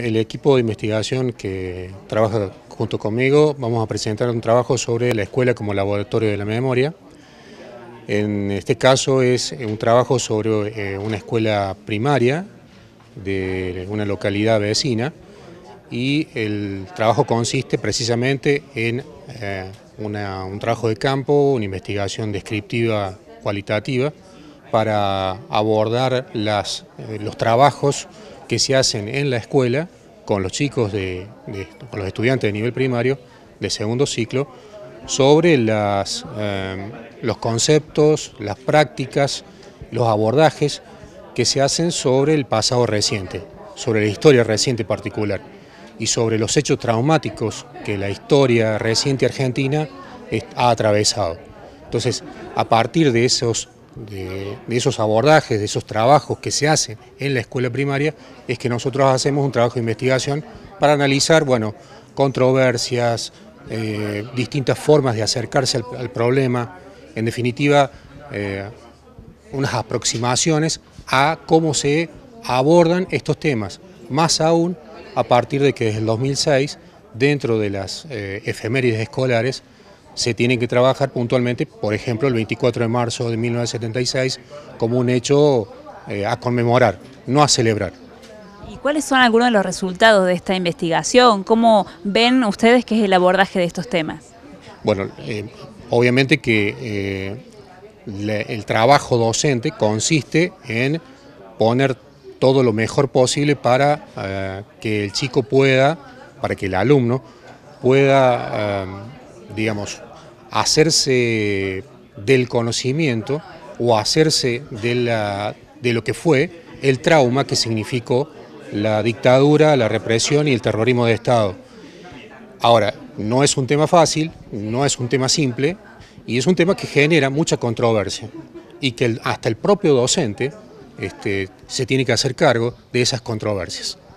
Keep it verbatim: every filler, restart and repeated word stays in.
El equipo de investigación que trabaja junto conmigo vamos a presentar un trabajo sobre la escuela como laboratorio de la memoria. En este caso es un trabajo sobre una escuela primaria de una localidad vecina y el trabajo consiste precisamente en eh, una, un trabajo de campo, una investigación descriptiva cualitativa para abordar las, eh, los trabajos que se hacen en la escuela con los chicos, de, de, con los estudiantes de nivel primario de segundo ciclo, sobre las, eh, los conceptos, las prácticas, los abordajes que se hacen sobre el pasado reciente, sobre la historia reciente particular y sobre los hechos traumáticos que la historia reciente argentina ha atravesado. Entonces, a partir de esos, de, de esos abordajes, de esos trabajos que se hacen en la escuela primaria, es que nosotros hacemos un trabajo de investigación para analizar, bueno, controversias, eh, distintas formas de acercarse al, al problema, en definitiva, eh, unas aproximaciones a cómo se abordan estos temas, más aún a partir de que desde el dos mil seis, dentro de las eh, efemérides escolares, se tiene que trabajar puntualmente, por ejemplo, el veinticuatro de marzo de mil novecientos setenta y seis, como un hecho eh, a conmemorar, no a celebrar. ¿Y cuáles son algunos de los resultados de esta investigación? ¿Cómo ven ustedes que es el abordaje de estos temas? Bueno, eh, obviamente que eh, le, el trabajo docente consiste en poner todo lo mejor posible para eh, que el chico pueda, para que el alumno pueda, eh, digamos, hacerse del conocimiento o hacerse de, la, de lo que fue el trauma que significó la dictadura, la represión y el terrorismo de Estado. Ahora, no es un tema fácil, no es un tema simple y es un tema que genera mucha controversia y que el, hasta el propio docente este, se tiene que hacer cargo de esas controversias.